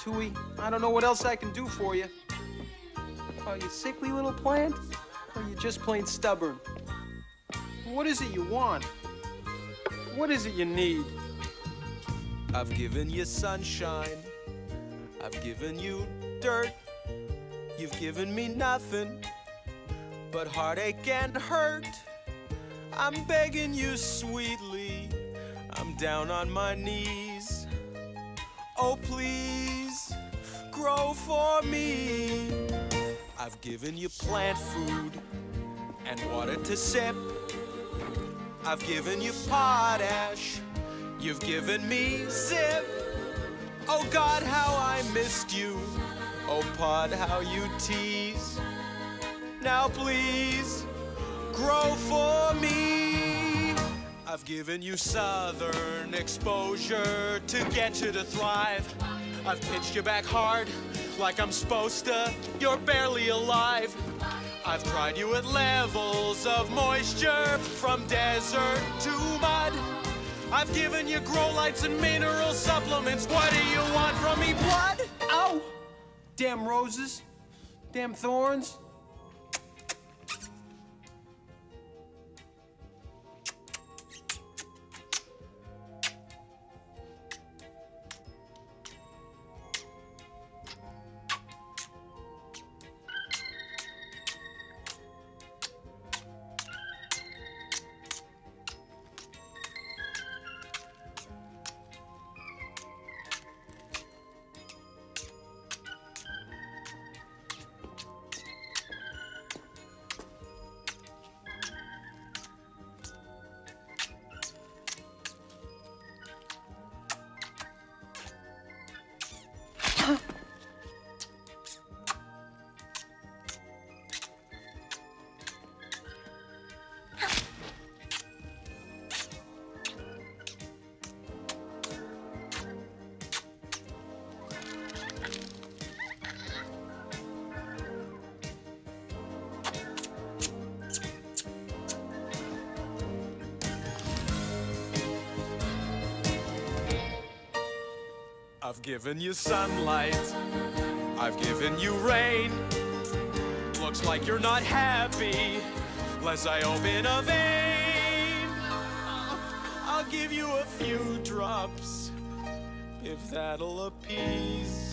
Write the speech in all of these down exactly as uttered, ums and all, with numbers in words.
Tui. I don't know what else I can do for you. Are you sickly little plant? Or are you just plain stubborn? What is it you want? What is it you need? I've given you sunshine. I've given you dirt. You've given me nothing but heartache and hurt. I'm begging you sweetly. I'm down on my knees. Oh, please, grow for me. I've given you plant food and water to sip. I've given you potash. You've given me zip. Oh God, how I missed you. Oh Pod, how you tease. Now please, grow for me. I've given you southern exposure to get you to thrive. I've pitched you back hard like I'm supposed to. You're barely alive. I've tried you at levels of moisture from desert to mud. I've given you grow lights and mineral supplements. What do you want from me, blood? Ow! Damn roses. Damn thorns. I've given you sunlight, I've given you rain. Looks like you're not happy, lest I open a vein. I'll give you a few drops, if that'll appease.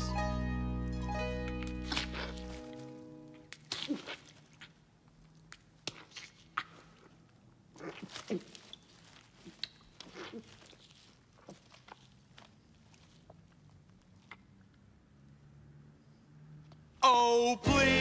Oh, please.